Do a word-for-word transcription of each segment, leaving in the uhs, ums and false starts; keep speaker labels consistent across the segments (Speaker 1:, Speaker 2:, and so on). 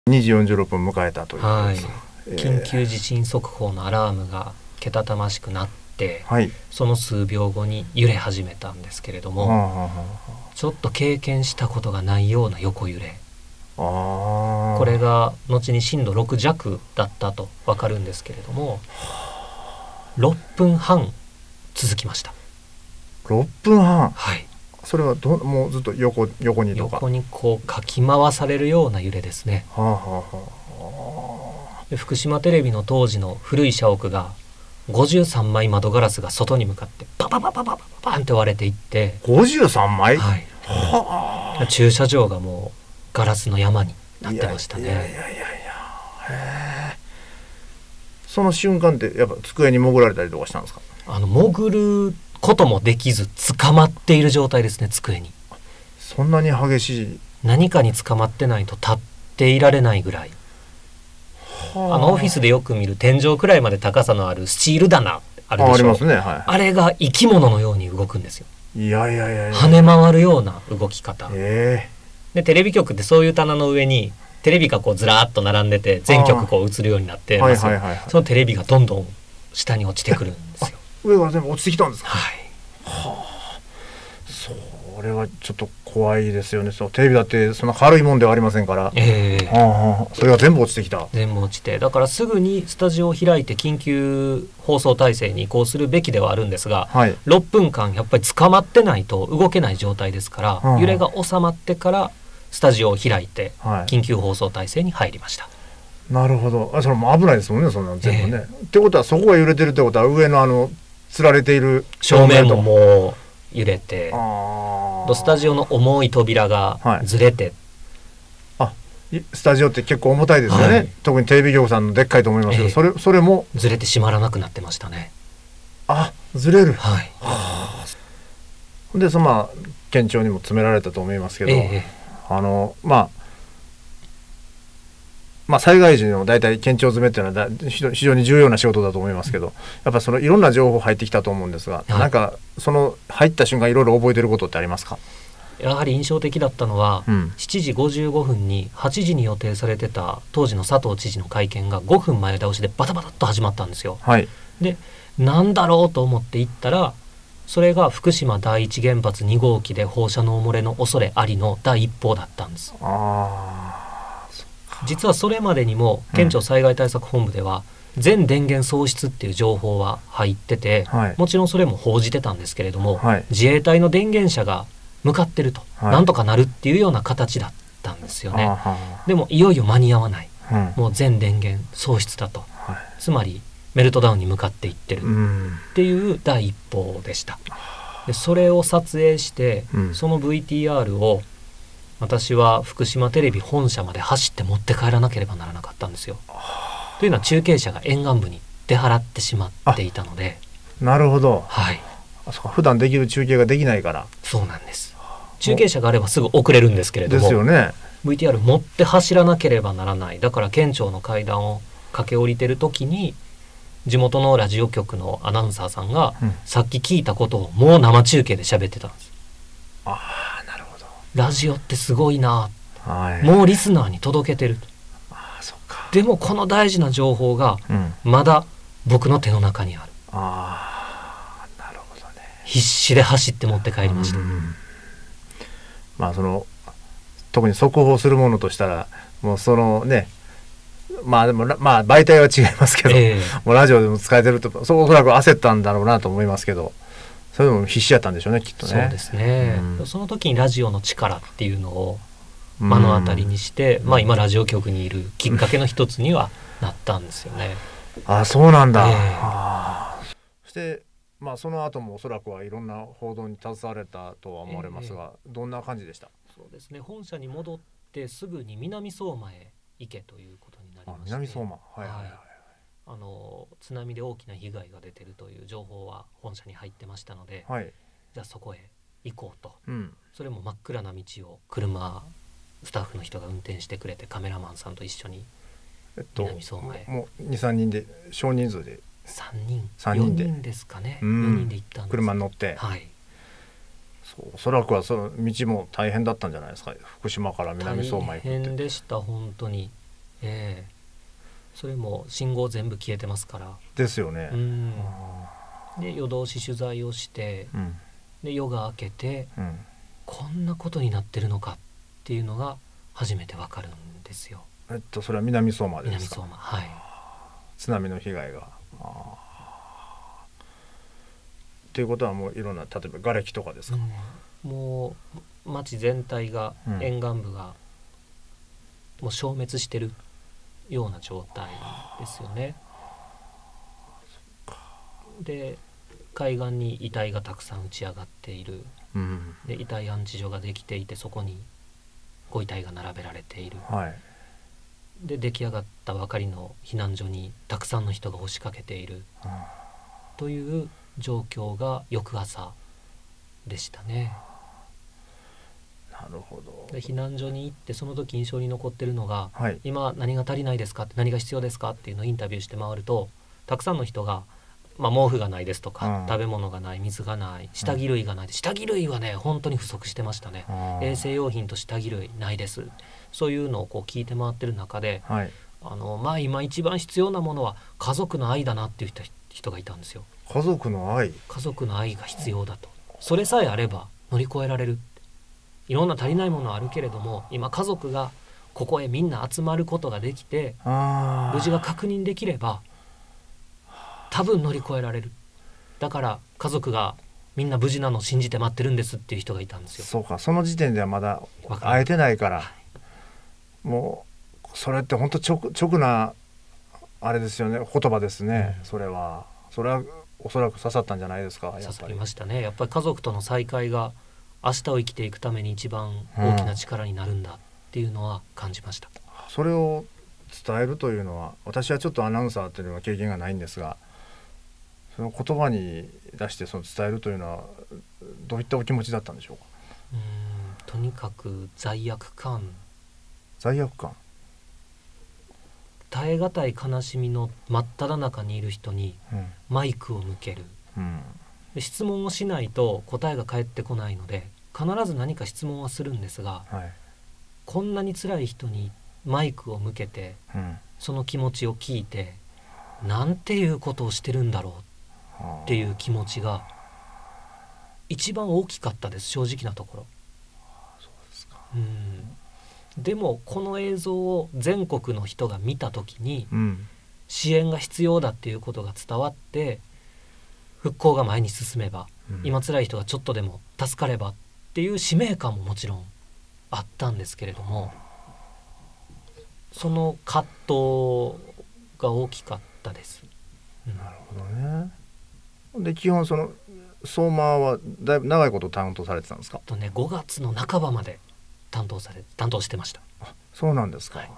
Speaker 1: にじよんじゅうろっぷん迎えたということ
Speaker 2: はい
Speaker 1: です、えー
Speaker 2: 緊急地震速報のアラームがけたたましくなって、
Speaker 1: はい、
Speaker 2: その数秒後に揺れ始めたんですけれども、
Speaker 1: はあはあは
Speaker 2: ちょっと経験したことがないような横揺れ、
Speaker 1: あ、あ
Speaker 2: これが後に震度ろく弱だったと分かるんですけれども、ろっぷんはん続きました。
Speaker 1: ろっぷんはん、
Speaker 2: はい、
Speaker 1: それはどもうずっと横横にとか、
Speaker 2: 横にこうかき回されるような揺れですね。
Speaker 1: はあはあはあ、
Speaker 2: で福島テレビの当時の古い社屋がごじゅうさんまい窓ガラスが外に向かってパパパパパパパンって割れていって、
Speaker 1: ごじゅうさんまい、
Speaker 2: はい、
Speaker 1: は
Speaker 2: 駐車場がもうガラスの山にな
Speaker 1: あ、
Speaker 2: ってましたね。
Speaker 1: いやいやいやいや、へえ。その瞬間ってやっぱ机に潜られたりとかしたんですか？
Speaker 2: あの潜ることもできず捕まっている状態ですね。机に
Speaker 1: そんなに激しい。
Speaker 2: 何かに捕まってないと立っていられないぐらい。
Speaker 1: は
Speaker 2: あのオフィスでよく見る天井くらいまで高さのあるスチール棚あるでしょ。
Speaker 1: ありますね、は
Speaker 2: あれが生き物のように動くんですよ。
Speaker 1: い。いやいやいやいや、
Speaker 2: 跳ね回るような動き方
Speaker 1: え
Speaker 2: で、テレビ局ってそういう棚の上にテレビがこうずらーっと並んでて全局こう映るようになって
Speaker 1: え、はい
Speaker 2: ますよ。
Speaker 1: はいはいはい。
Speaker 2: そのテレビがどんどん下に落ちてくるんですよ。
Speaker 1: 上から全部落ちてきたんですか？
Speaker 2: はい、
Speaker 1: それはちょっと怖いですよね。そう、テレビだってそんな軽いもんではありませんから、
Speaker 2: えー、
Speaker 1: はあはあ、それが全部落ちてきた。
Speaker 2: 全部落ちて、だからすぐにスタジオを開いて緊急放送体制に移行するべきではあるんですが、
Speaker 1: はい、
Speaker 2: ろっぷんかんやっぱり捕まってないと動けない状態ですから、
Speaker 1: うん、
Speaker 2: 揺れが収まってからスタジオを開いて
Speaker 1: はい、
Speaker 2: 緊急放送体制に入りました。
Speaker 1: なるほど。あ、それも危ないですもんね、そんなの全部ね、えー、ってことはそこが揺れてるってことは上のあの吊られている
Speaker 2: 正面ももう揺れて、
Speaker 1: あ
Speaker 2: スタジオの重い扉がずれて、
Speaker 1: はい、あ、スタジオって結構重たいですよね、はい、特にテレビ局さんのでっかいと思いますけど、えー、それそれも
Speaker 2: ずれて閉まらなくなってましたね。
Speaker 1: あ、ずれる、
Speaker 2: はい、
Speaker 1: はあ、でそのまあ県庁にも詰められたと思いますけど、えー、あのまあまあ、災害時の大体県庁詰めっていうのは非常に重要な仕事だと思いますけど、やっぱそのいろんな情報入ってきたと思うんですが、はい、なんかその入った瞬間いろいろ覚えてることってありますか？
Speaker 2: やはり印象的だったのは、うん、しちじごじゅうごふんにはちじに予定されてた当時の佐藤知事の会見がごふんまえ倒しでバタバタっと始まったんですよ。
Speaker 1: はい、
Speaker 2: でなんだろうと思って行ったら、それが福島第一原発に号機で放射能漏れの恐れありの第一報だったんです。
Speaker 1: あー、
Speaker 2: 実はそれまでにも県庁災害対策本部では全電源喪失っていう情報は入ってて、はい、もちろんそれも報じてたんですけれども、はい、自衛隊の電源車が向かってると、はい、なんとかなるっていうような形だったんですよね。でもいよいよ間に合わない、うん、もう全電源喪失だと、はい、つまりメルトダウンに向かっていってるっていう第一報でした。でそれを撮影して、うん、その ブイティーアール を私は福島テレビ本社まで走って持って帰らなければならなかったんですよ。というのは中継車が沿岸部に出払ってしまっていたので。
Speaker 1: なるほど、
Speaker 2: はい、
Speaker 1: あ、そうか、普段できる中継ができないから。
Speaker 2: そうなんです。中継車があればすぐ送れるんですけれども、
Speaker 1: ですよね、
Speaker 2: ブイティーアール 持って走らなければならない。だから県庁の階段を駆け下りてる時に地元のラジオ局のアナウンサーさんが、うん、さっき聞いたことをもう生中継で喋ってたんです。
Speaker 1: あ、
Speaker 2: ラジオってすごいな、
Speaker 1: はい、
Speaker 2: もうリスナーに届けてる。
Speaker 1: あ、そっか。
Speaker 2: でもこの大事な情報がまだ僕の手の中にある、
Speaker 1: うん、あ、なるほどね。
Speaker 2: 必死で走って持って帰りました、うん、
Speaker 1: まあその特に速報するものとしたらもうそのね、まあでもまあ媒体は違いますけど、えー、もうラジオでも使えてると、そうおそらく焦ったんだろうなと思いますけど、それでも必死やったんでしょうね、きっとね。
Speaker 2: そうですね、うん、その時にラジオの力っていうのを目の当たりにして、うん、まあ今ラジオ局にいるきっかけの一つにはなったんですよね。
Speaker 1: あ、そうなんだ、えー、
Speaker 2: あ、
Speaker 1: そしてまあその後もおそらくはいろんな報道に携われたとは思われますが、えー、どんな感じでした？
Speaker 2: そうですね、本社に戻ってすぐに南相馬へ行けということになりまして。
Speaker 1: 南相馬、はいはいはい、はい、
Speaker 2: あの津波で大きな被害が出てるという情報は本社に入ってましたので、
Speaker 1: はい、
Speaker 2: じゃあそこへ行こうと、
Speaker 1: うん、
Speaker 2: それも真っ暗な道を車スタッフの人が運転してくれて、カメラマンさんと一緒に南相馬へ、
Speaker 1: えっと、もう にさんにんで少人数で
Speaker 2: さんにん
Speaker 1: さんにんで
Speaker 2: よにんですかね、
Speaker 1: うん、
Speaker 2: よにんで行ったんです。
Speaker 1: 車に乗って、
Speaker 2: はい、
Speaker 1: そう、おそらくはその道も大変だったんじゃないですか、福島から南相馬へ行くって。
Speaker 2: 大変でした、本当に。 えー、それも信号全部消えてますから
Speaker 1: ですよね。うん
Speaker 2: で夜通し取材をして、うん、で夜が明けて、うん、こんなことになってるのかっていうのが初めてわかるんですよ。
Speaker 1: えっとそれは南相馬ですか。
Speaker 2: 南相馬、はい。
Speaker 1: 津波の被害があっていうことはもういろんな例えば瓦礫とかですか。
Speaker 2: うん、もう町全体が、うん、沿岸部がもう消滅してるような状態ですよね。で海岸に遺体がたくさん打ち上がっている、うん、で遺体安置所ができていてそこにご遺体が並べられている、はい、で出来上がったばかりの避難所にたくさんの人が押しかけている、うん、という状況が翌朝でしたね。
Speaker 1: なるほど。
Speaker 2: で避難所に行ってその時印象に残ってるのが、はい、今何が足りないですかって何が必要ですかっていうのをインタビューして回るとたくさんの人が、まあ、毛布がないですとか、うん、食べ物がない水がない下着類がない、うん、下着類はね本当に不足してましたね。衛生用品と下着類ないです。そういうのをこう聞いて回ってる中で、はい、あのまあ今一番必要なものは家族の愛だなっていう人がいたんですよ。
Speaker 1: 家族の愛
Speaker 2: 家族の愛が必要だと。それさえあれば乗り越えられる。いろんな足りないものはあるけれども今家族がここへみんな集まることができて無事が確認できれば多分乗り越えられる。だから家族がみんな無事なのを信じて待ってるんですっていう人がいたんですよ。
Speaker 1: そうか、その時点ではまだ会えてないから、はい、もうそれって本当直直なあれですよね、言葉ですね、うん、それはそれはおそらく刺さったんじゃないですか。やっぱり
Speaker 2: 刺さりましたね。やっぱり家族との再会が明日を生きていくために一番大きな力になるんだっていうのは感じました、うん、
Speaker 1: それを伝えるというのは私はちょっとアナウンサーというのは経験がないんですが、その言葉に出してその伝えるというのはどういったお気持ちだったんでしょうか。
Speaker 2: うーんとにかく罪悪感
Speaker 1: 罪悪感
Speaker 2: 耐え難い悲しみの真っ只中にいる人にマイクを向ける、うん、で質問をしないと答えが返ってこないので必ず何か質問はするんですが、はい、こんなに辛い人にマイクを向けて、うん、その気持ちを聞いてなんていうことをしてるんだろうっていう気持ちが一番大きかったです、正直なところ。
Speaker 1: そうですか。
Speaker 2: うんでもこの映像を全国の人が見た時に、うん、支援が必要だっていうことが伝わって復興が前に進めば、うん、今辛い人がちょっとでも助かればっていう使命感ももちろんあったんですけれども、その葛藤が大きかったです、
Speaker 1: うん、なるほどね。で基本その相馬はだいぶ長いこと担当されてたんですか。
Speaker 2: とねごがつの半ばまで担当され担当してました。
Speaker 1: あ、そうなんですか、はい、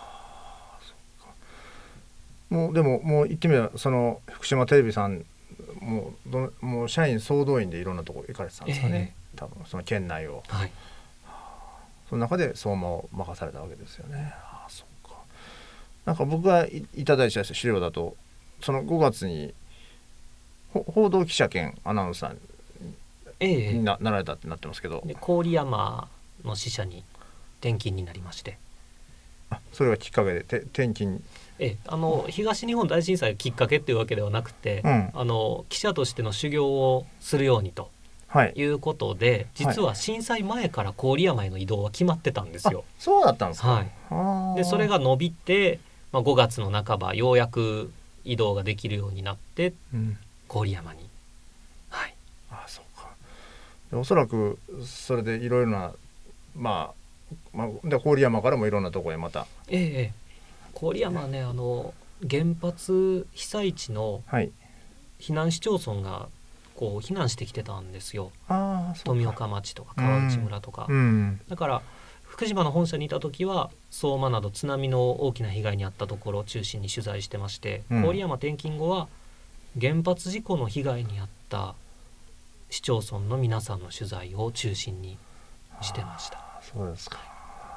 Speaker 1: そうか。もうでももう言ってみればその福島テレビさんもうどもう社員総動員でいろんなところ行かれてたんですかね、えー、多分その県内を、はい、その中で相馬を任されたわけですよね。ああ、そうか。なんか僕が い, いただいた資料だとそのごがつに報道記者兼アナウンサーに な,、えー、なられたってなってますけど、
Speaker 2: で郡山の支社に転勤になりまして。
Speaker 1: あ、それがきっかけでて転勤。
Speaker 2: ええ、あの東日本大震災がきっかけっていうわけではなくて、うん、あの記者としての修行をするようにということで、はい、実は震災前から郡山への移動は決まってたんですよ。
Speaker 1: あ、そうだったんですか。
Speaker 2: はい、あでそれが伸びて、まあ、ごがつの半ばようやく移動ができるようになって、うん、郡山に、はい、
Speaker 1: あ、そうか。でおそらくそれでいろいろなまあ、まあ、で郡山からもいろんなところへまた、
Speaker 2: ええ、郡山はね、あの原発被災地の避難市町村がこう避難してきてたんですよ。あ、富岡町とか川内村とか、うんうん、だから福島の本社にいた時は相馬など津波の大きな被害に遭ったところを中心に取材してまして、うん、郡山転勤後は原発事故の被害に遭った市町村の皆さんの取材を中心にしてました。
Speaker 1: そうですか。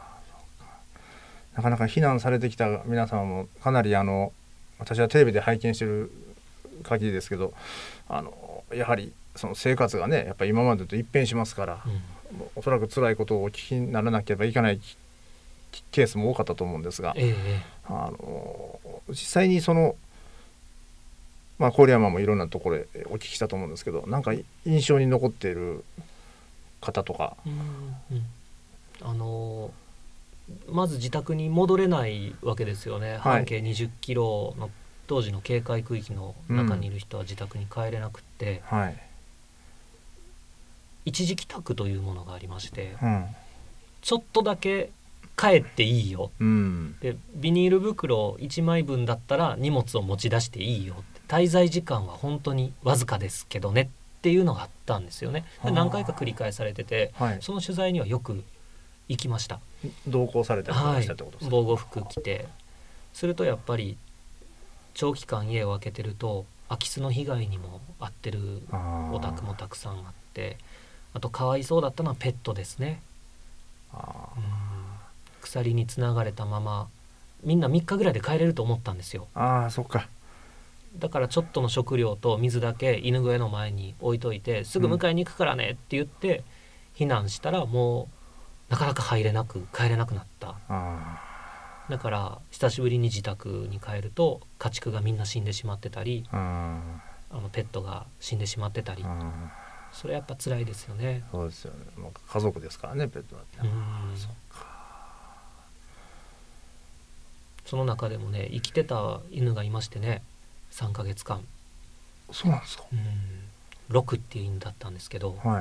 Speaker 1: なかなか避難されてきた皆様もかなりあの私はテレビで拝見している限りですけど、あのやはりその生活がねやっぱり今までと一変しますから、うん、おそらく辛いことをお聞きにならなければいけないケースも多かったと思うんですが、ええ、あの実際にその、まあ、郡山もいろんなところでお聞きしたと思うんですけど、なんか印象に残っている方とか。
Speaker 2: うん、うん、あのまず自宅に戻れないわけですよね、はい、半径にじゅっキロの当時の警戒区域の中にいる人は自宅に帰れなくって、うん、はい、一時帰宅というものがありまして、うん、ちょっとだけ帰っていいよ、うん、でビニール袋いちまいぶんだったら荷物を持ち出していいよって、滞在時間は本当にわずかですけどねっていうのがあったんですよね。何回か繰り返されてて、はい、その取材にはよく行きました。
Speaker 1: 同行されたりとかしたってことですか？
Speaker 2: はい、防護服着て、するとやっぱり長期間家を空けてると空き巣の被害にも遭ってるお宅もたくさんあって、あとかわいそうだったのはペットですね。あ、うん、鎖につながれたままみんなみっかぐらいで帰れると思ったんですよ。
Speaker 1: ああ、そっか。
Speaker 2: だからちょっとの食料と水だけ犬小屋の前に置いといて、すぐ迎えに行くからねって言って避難したら、もうなかなか入れなく帰れなくなった。あ、だから久しぶりに自宅に帰ると家畜がみんな死んでしまってたり、ああのペットが死んでしまってたり、それやっぱ辛いですよね。
Speaker 1: そうですよね。もう家族ですからね、ペットだって。うん、そっか。
Speaker 2: その中でもね、生きてた犬がいましてね、さんかげつかん。
Speaker 1: そうなんですか。うん、
Speaker 2: ロクっていう犬だったんですけど、はい、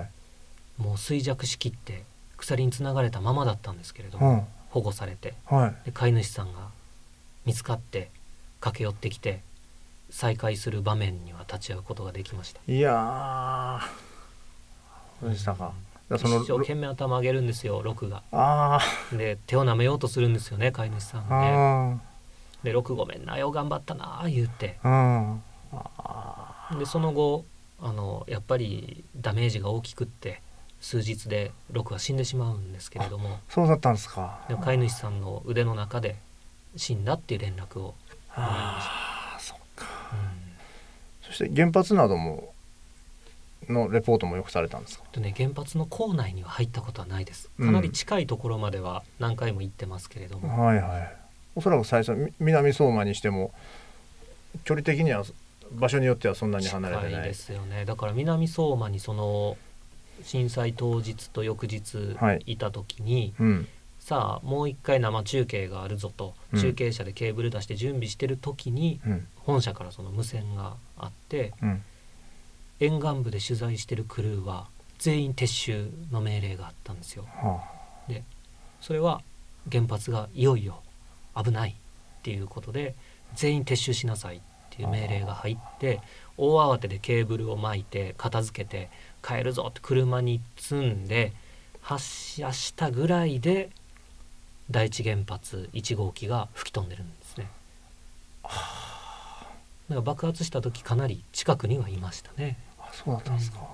Speaker 2: もう衰弱しきって鎖につながれたままだったんですけれども、うん、保護されて、はい、で飼い主さんが見つかって駆け寄ってきて再会する場面には立ち会うことができました。
Speaker 1: いやー、そうでしたか。うん、
Speaker 2: その一生懸命頭上げるんですよ、ロクが。あで手を舐めようとするんですよね、飼い主さんがね。でロクごめんなよ、頑張ったな言って、あでその後あのやっぱりダメージが大きくって数日でロクは死んでしまうんですけれども。
Speaker 1: そうだったんですか。
Speaker 2: でも飼い主さんの腕の中で死んだっていう連絡をもらいました。
Speaker 1: あ、そっか、うん、そして原発などものレポートもよくされたんですか？
Speaker 2: とね、原発の構内には入ったことはないです。かなり近いところまでは何回も行ってますけれども、
Speaker 1: うん、はいはい。おそらく最初南相馬にしても距離的には場所によってはそんなに離れてない。
Speaker 2: 近いですよね。だから南相馬にその震災当日と翌日いた時に、はい、うん、さあもう一回生中継があるぞと、うん、中継車でケーブル出して準備してる時に、うん、本社からその無線があって、うん、沿岸部で取材してるクルーは全員撤収の命令があったんですよ。はあ、でそれは原発がいよいよ危ないっていうことで全員撤収しなさいっていう命令が入って、大慌てでケーブルを巻いて片付けて帰るぞって車に積んで発射したぐらいで第一原発いち号機が吹き飛んでるんですね。だから爆発した時かなり近くにはいましたね。
Speaker 1: あ、そうだったんですか。うん、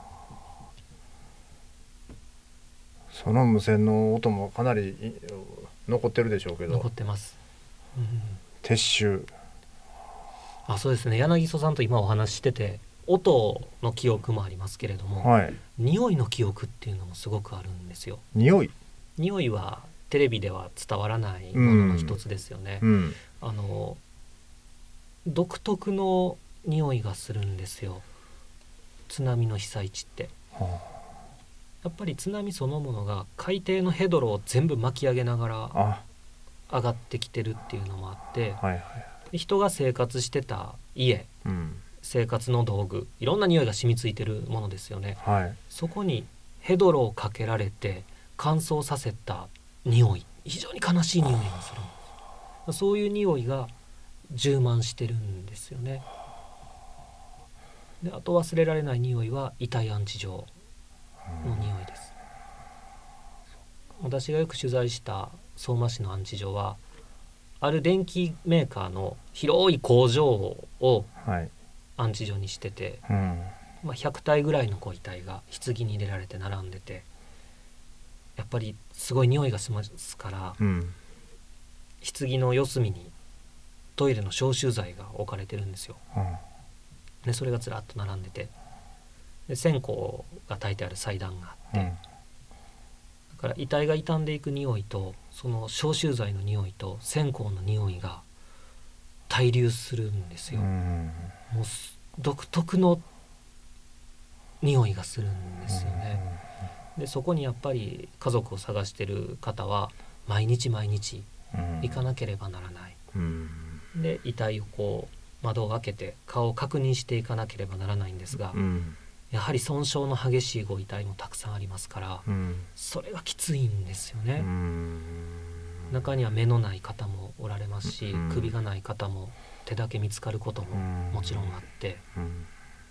Speaker 1: その無線の音もかなり残ってるでしょうけど。
Speaker 2: 残ってます、うん、
Speaker 1: 撤収。
Speaker 2: あ、そうですね。柳曽さんと今お話ししてて音の記憶もありますけれども、はい、匂いの記憶っていうのもすごくあるんですよ。
Speaker 1: 匂い
Speaker 2: 匂いはテレビでは伝わらないものの一つですよね。うんうん、あの独特の匂いがするんですよ、津波の被災地って。はあ、やっぱり津波そのものが海底のヘドロを全部巻き上げながら上がってきてるっていうのもあって、はいはい、人が生活してた家、うん、生活の道具、いろんな匂いが染みついてるものですよね。はい、そこにヘドロをかけられて乾燥させた匂い、非常に悲しい匂いがする。そういう匂いが充満してるんですよね。であと忘れられない匂いは遺体安置所の匂いです。私がよく取材した相馬市の安置所はある電機メーカーの広い工場を安置所にしてて、はい、うん、まあ、ひゃくたいぐらいのご遺体が棺に入れられて並んでて、やっぱりすごい匂いがしますから、うん、棺の四隅にトイレの消臭剤が置かれてるんですよ。うん、でそれがずらっと並んでて、で線香が焚いてある祭壇があって、うん、だから遺体が傷んでいく匂いとその消臭剤の匂いと線香の匂いが対流するんですよ。もう独特の匂いがするんですよね。でそこにやっぱり家族を探してる方は毎日毎日行かなければならない、うん、で遺体をこう窓を開けて顔を確認していかなければならないんですが、うん、やはり損傷の激しいご遺体もたくさんありますから、うん、それがきついんですよね、うん、中には目のない方もおられますし、うん、首がない方も手だけ見つかることももちろんあって、うん、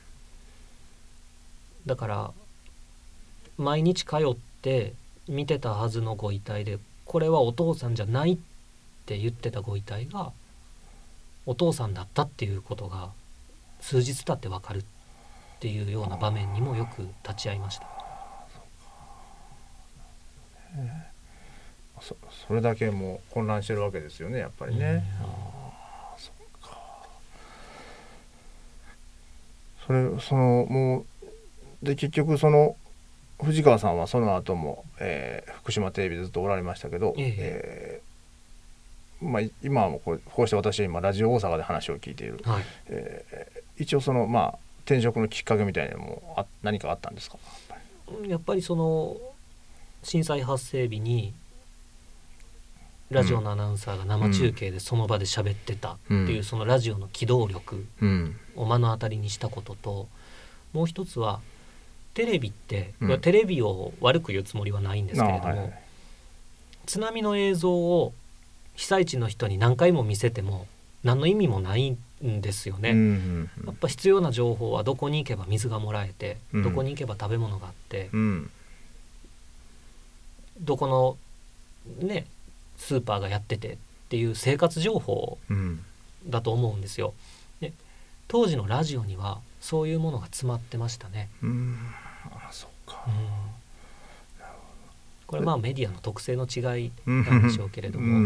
Speaker 2: だから毎日通って見てたはずのご遺体でこれはお父さんじゃないって言ってたご遺体がお父さんだったっていうことが数日経って分かるっていうような場面にもよく立ち会いました。
Speaker 1: そ, それだけもう混乱してるわけですよね、やっぱりね。あ、そっか。それそのもうで結局その藤川さんはその後も、えー、福島テレビでずっとおられましたけど、えええーまあ、今はもうこう、こうして私は今ラジオ大阪で話を聞いている、はい、えー、一応そのまあ転職のきっかけみたいなのもあ何かあったんですか？
Speaker 2: やっぱりその震災発生日にラジオのアナウンサーが生中継でその場で喋ってたっていう、うん、そのラジオの機動力を目の当たりにしたことと、もう一つはテレビって、うん、テレビを悪く言うつもりはないんですけれども、はいはい、津波の映像を被災地の人に何回も見せても何の意味もないんですよね、うんうんうん、やっぱ必要な情報はどこに行けば水がもらえて、うん、どこに行けば食べ物があって、うん、どこのねスーパーがやっててっていう生活情報だと思うんですよ。で当時のラジオにはそういうものが詰まってましたね。うん、あ、そうか、うん、これはまあメディアの特性の違いなんでしょうけれども、うん、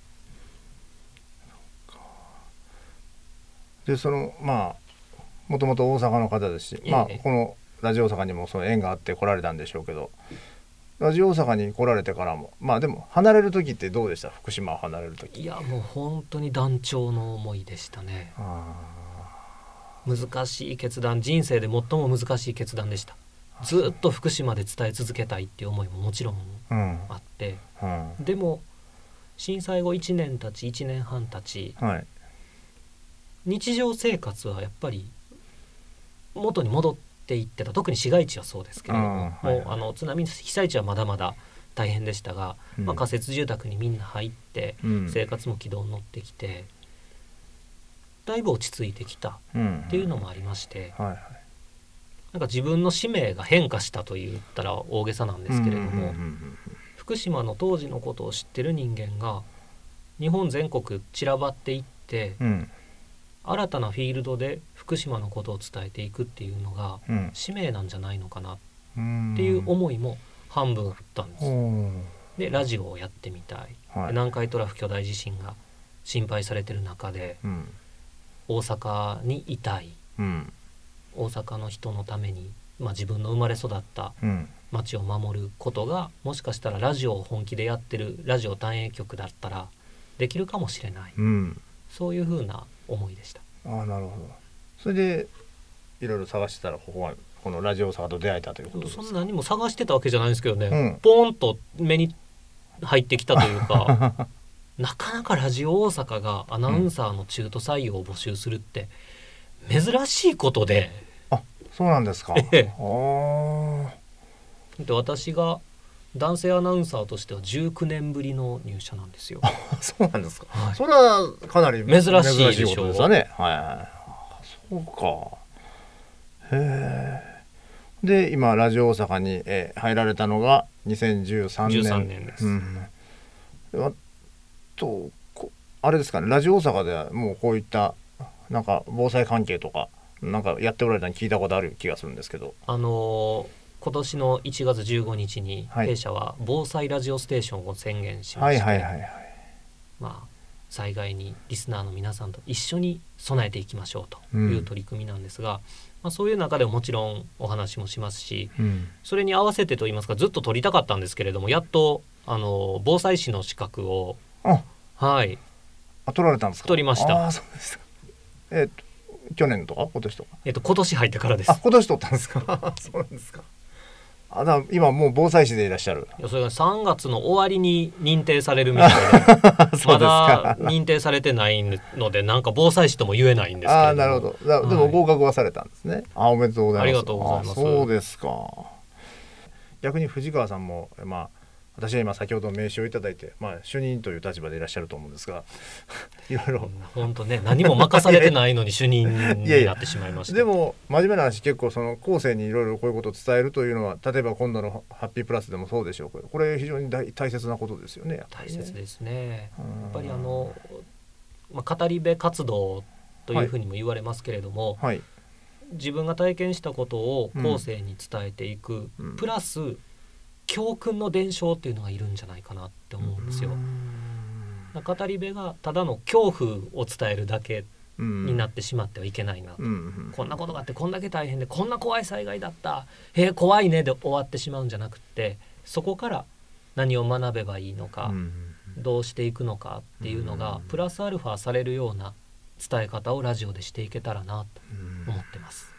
Speaker 1: そうか。でそのまあもともと大阪の方ですし、ええ、まあ、このラジオ大阪にもその縁があって来られたんでしょうけど、ラジオ大阪に来られてからもまあでも離れる時ってどうでした？福島を離れる時。
Speaker 2: いやもう本当に断腸の思いでしたね。あ、難しい決断、人生で最も難しい決断でした。ずっと福島で伝え続けたいっていう思いももちろんあって、うんうん、でも震災後いちねん経ちいちねんはん経ち、はい、日常生活はやっぱり元に戻っていってた。特に市街地はそうですけれども、あ、はいはい、もうあの津波被災地はまだまだ大変でしたが、うん、まあ、仮設住宅にみんな入って、うん、生活も軌道に乗ってきてだいぶ落ち着いてきたっていうのもありまして、うんうん、はいはい、なんか自分の使命が変化したと言ったら大げさなんですけれども、うんうんうんうん、福島の当時のことを知ってる人間が日本全国散らばっていって、うん、新たなフィールドで福島のことを伝えていくっていうのが使命なんじゃないのかなっていう思いも半分あったんです。でラジオをやってみたい、はい、南海トラフ巨大地震が心配されてる中で、うん、大阪にいたい、うん、大阪の人のために、まあ、自分の生まれ育った町を守ることが、もしかしたらラジオを本気でやってるラジオ単影局だったらできるかもしれない、うん、そういう風な思いでした。
Speaker 1: ああ、なるほど。それでいろいろ探してたらここはこのラジオ大阪と出会えたということですか？
Speaker 2: そんなにも探してたわけじゃないんですけどね、うん、ポーンと目に入ってきたというかなかなかラジオ大阪がアナウンサーの中途採用を募集するって珍しいことで、
Speaker 1: うん、あ、そうなんですか。ええ、
Speaker 2: で私が男性アナウンサーとしてはじゅうきゅうねんぶりの入社なんですよ。
Speaker 1: そうなんですか、はい、それはかなり
Speaker 2: 珍しいでしょう。
Speaker 1: ことですよね。はい、そうか。へえ。で今ラジオ大阪に、えー、入られたのがにせんじゅうさんねん。
Speaker 2: じゅうさんねんです、うん、
Speaker 1: あとあれですかね、ラジオ大阪ではもうこういったなんか防災関係とかなんかやっておられたの聞いたことある気がするんですけど、
Speaker 2: あのー、今年のいちがつじゅうごにちに弊社は防災ラジオステーションを宣言しまして、はいはいはいはい、まあ、災害にリスナーの皆さんと一緒に備えていきましょうという取り組みなんですが、うん、まあ、そういう中でももちろんお話もしますし、うん、それに合わせてといいますかずっと撮りたかったんですけれども、やっとあの防災士の資格を
Speaker 1: あ、
Speaker 2: はい、
Speaker 1: あ取られたんですか。
Speaker 2: 取りました。
Speaker 1: あ、そうですか。えー、っと去年とか今年とか。
Speaker 2: えっと今年入ってからです。
Speaker 1: あ、今年取ったんですか。そうなんですか。あ、だ今もう防災士でいらっしゃる。
Speaker 2: いや、それがさんがつの終わりに認定されるみたいでまだ認定されてないので、なんか防災士とも言えないんですけれども。
Speaker 1: あ、なるほど。だ、はい、でも合格はされたんですね。あ、おめでとうございます。
Speaker 2: ありがとうございます。
Speaker 1: そうですか。逆に藤川さんも、まあ、私は今先ほど名刺をいただいて、まあ、主任という立場でいらっしゃると思うんですがいろいろ
Speaker 2: 本当ね、何も任されてないのに主任になってしまいました。
Speaker 1: でも真面目な話、結構その後世にいろいろこういうことを伝えるというのは、例えば今度のハッピープラスでもそうでしょうけど、これ非常に大大切なことですよね。
Speaker 2: 大切ですね。やっぱりあの、まあ、語り部活動というふうにも言われますけれども、はいはい、自分が体験したことを後世に伝えていく、うん、プラス教訓の伝承っていうのがいるんじゃないかなって思うんですよ。語り部がただの恐怖を伝えるだけになってしまってはいけないなと、うん、こんなことがあってこんだけ大変でこんな怖い災害だった、へえ怖いねで終わってしまうんじゃなくて、そこから何を学べばいいのか、うん、どうしていくのかっていうのがプラスアルファされるような伝え方をラジオでしていけたらなと思ってます。